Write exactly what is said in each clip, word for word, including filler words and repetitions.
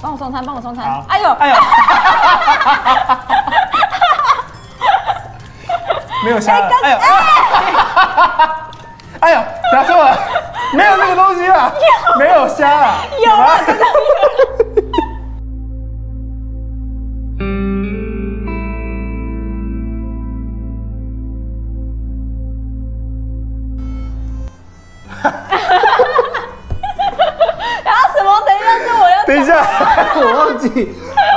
帮我送餐，帮我送餐。 好， 哎呦， 哎呦，没有虾了，哎呦，哎呦，答错了，没有那个东西啊，没有虾啊， 有啊， 有吗？ 然后什么？等一下是我要。 等一下，我忘记。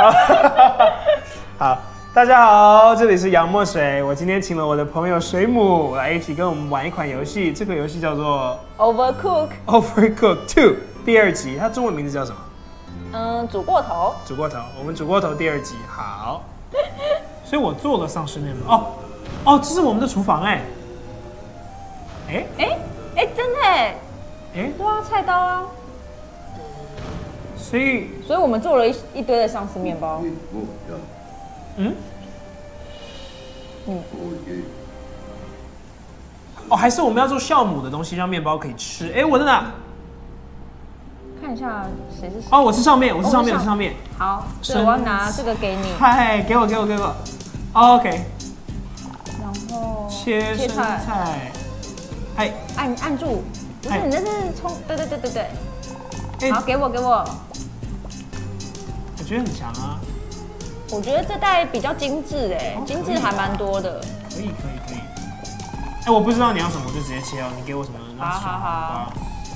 好，大家好，这里是洋墨水。我今天请了我的朋友水母来一起跟我们玩一款游戏，这个游戏叫做 Overcook。 Overcooked Two 第二集，它中文名字叫什么？ 嗯，煮过头。 煮过头，我们煮过头第二集。好，所以我做了丧尸面包。哦哦，这是我们的厨房哎。哎哎哎，真的哎。 哎， 对啊，菜刀啊。 所以所以我们做了一一堆的丧尸面包。 嗯嗯。 哦，还是我们要做酵母的东西，让面包可以吃。哎，我在哪？ 看一下谁是谁。 哦，我是上面，我是上面， 哦我是上面。 好，这我要拿这个给你。 嗨，给我，给我，给我。OK。 然后切生菜。哎， 按按住，不是你那是葱，对对对对对。好，给我给我。 我觉得很强啊。 我觉得这袋比较精致哎，精致还蛮多的。 可以可以可以。哎，我不知道你要什么，我就直接切哦。你给我什么？ 好好好。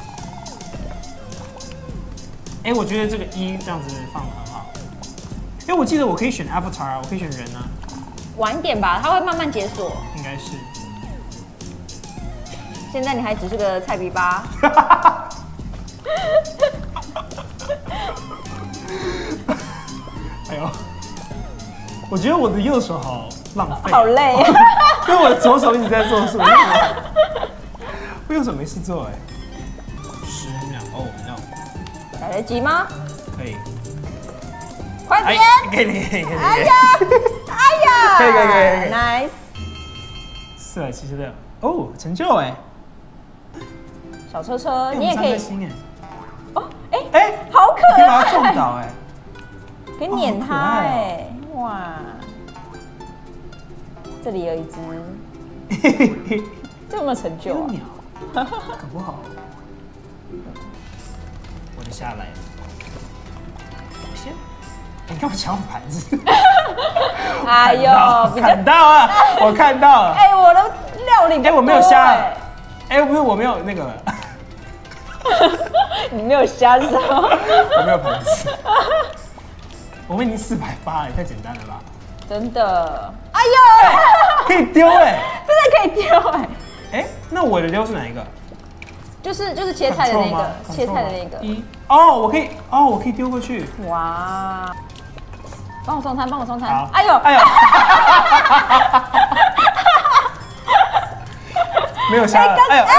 哎，我觉得这个一这样子放得很好。哎，我记得我可以选 avatar 啊，我可以选人啊。 晚点吧，它会慢慢解锁。 应该是。 现在你还只是个菜比吧？ 哎呦，我觉得我的右手好浪费， 好累， 因为我的左手一直在做事，我右手没事做哎。十秒哦 ，no， 来得及吗？ 可以， 快点！ 给你，给你， 哎呀，哎呀， 可以可以可以可以 ，nice， 四百七十六，哦，成就哎。 小车车，你也可以。哦，哎哎，好可爱！ 可以把它撞倒哎， 可以碾它哎，哇！这里有一只，这有没有成就啊？ 鸟，搞不好。我就下来。先，你干嘛抢我盘子？ 哎呦， 看到啊，我看到了。 哎，我的料理， 哎，我没有虾。哎，不是，我没有那个。 你没有虾是吗？ 我没有盘子。我们已经四百八，也太简单了吧？ 真的。哎呦， 可以丢哎， 真的可以丢哎。 哎，那我的丢是哪一个？ 就是就是切菜的那个，切菜的那个。 一哦，我可以哦，我可以丢过去。 哇！帮我送餐，帮我送餐。 好， 哎呦， 哎呦，没有虾了，哎呦，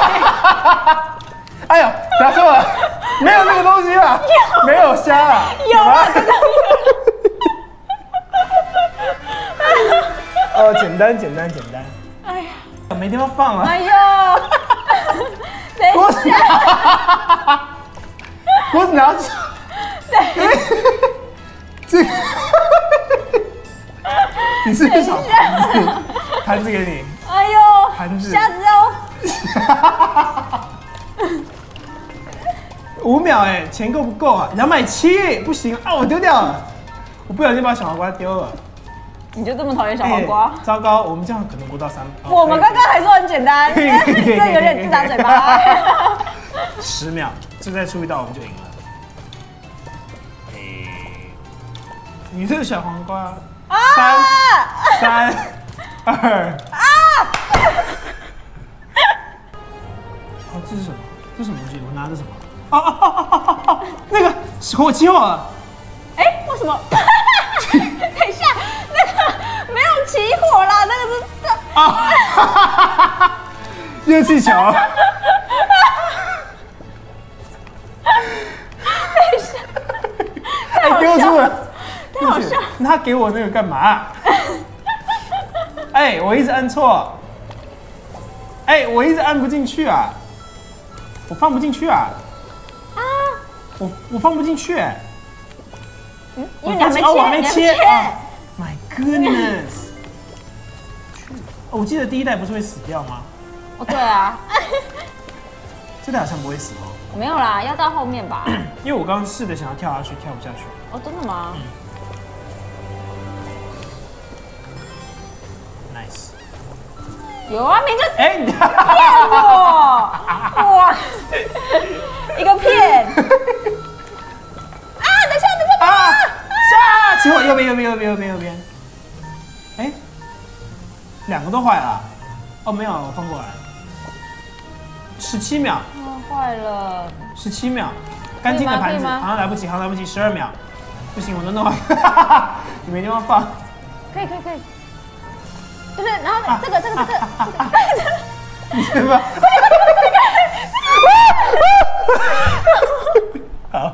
哎呦，答错了，没有那个东西啊，没有虾啊， 有啊， 哦，简单简单简单。哎呀，没地方放了。 哎呦，等一下， 锅子拿走。这个，你是不是少盘子？盘子给你。 哎呦， 盘子。 虾子哦。 五秒哎，钱够不够啊？两百七，不行啊，我丢掉了，我不小心把小黄瓜丢了。 你就这么讨厌小黄瓜？ 糟糕，我们这样可能不到三。 我们刚刚还说很简单，这有点自打嘴巴。 十秒，这再出一道我们就赢了。你这个小黄瓜，三三二啊！哦，这是什么？这是什么东西？我拿的什么？啊啊啊啊啊啊！那个火起火了。 哎，为什么？等一下，那个没有起火啦，那个是啊！热气球。 等一下， 哎，丢出了。 太好笑！ 他给我那个干嘛？哎，我一直按错。哎，我一直按不进去啊！我放不进去啊！啊！我我放不进去哎！ 嗯，因为你还没切， 哦，我还没切。 切 My goodness！ 我记得第一代不是会死掉吗？ 哦，对啊， 这代好像不会死哦。 没有啦，要到后面吧。 因为我刚刚试着想要跳下去，跳不下去。 哦，真的吗？ 嗯 Nice。 有啊，明哥哎，你骗我，哇，一个骗。啊，等一下，等一下， 啊！下，起火，右边，右边，右边，右边，右边。哎，两个都坏了。哦，没有，我放过来。十七秒。 哦，坏了。 十七秒，干净的盘子， 可以吗好像来不及，好像来不及，十二秒。不行，我都弄坏，你没地方放。 可以，可以，可以。就是，然后啊这个，这个，这个，这个。 你先吧。好。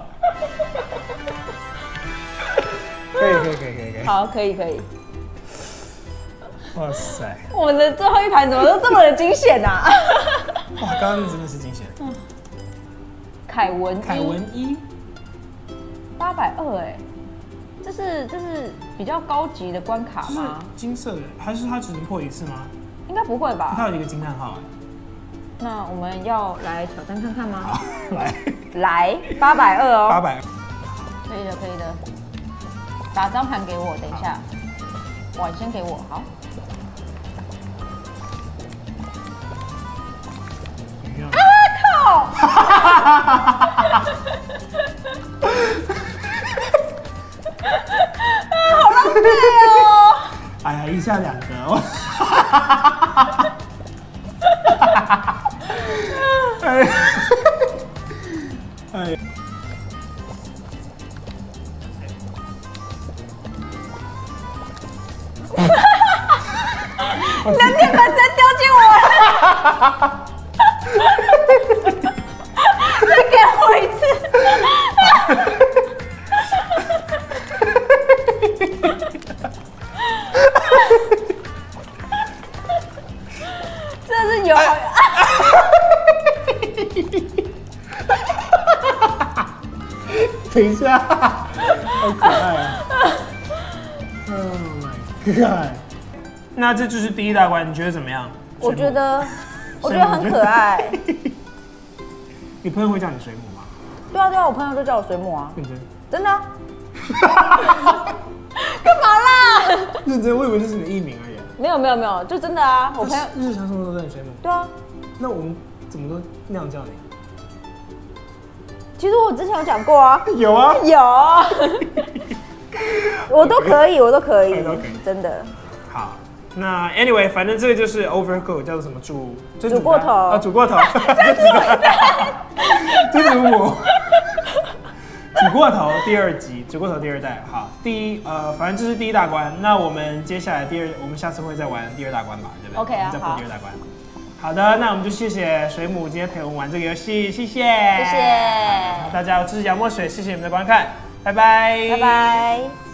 可以，可以，可以，可以，可以。 好，可以，可以。 哇塞！ 我们的最后一盘怎么都这么的惊险啊！ 哇，刚刚真的是惊险。 凯文， 凯文一八百二哎，这是这是比较高级的关卡这是吗？ 金色的，还是它只能破一次吗？ 应该不会吧？ 它有一个惊叹号哎。 那我们要来挑战看看吗？ 好，来， 来，八百二哦。 八百。 可以的，可以的。打张盘给我，等一下。碗先给我，好。啊靠！啊，好浪费哦！ 哎呀，一下两个，哎，哎。 你的面粉直接丢进我了！再给我一次！这是有。 等一下，好可爱啊 ！Oh my god！ 那这就是第一大关，你觉得怎么样？ 我觉得，我觉得很可爱。 你朋友会叫你水母吗？ 对啊，对啊，我朋友都叫我水母啊。 认真？ 真的、啊？干嘛啦？ 认真，我以为这是你的艺名而已。 没有没有没有，就真的啊，我朋友日常生活都叫你水母。 对啊。 那我们怎么都那样叫你？ 其实我之前有讲过啊。 有啊。 有。我都可以，我都可以， 都可以， 真的。 好。那 anyway， 反正这个就是 overcook， 叫做什么煮？ 煮过头啊，煮过头。这是我。煮过头第二集，煮过头第二代。好，第一呃，反正这是第一大关。那我们接下来第二，我们下次会再玩第二大关吧，对不对 ？OK 啊， 我们再破第二大关。好的，那我们就谢谢水母今天陪我们玩这个游戏，谢谢。 谢谢。 大家要支持洋墨水，谢谢你们的观看，拜拜。 拜拜。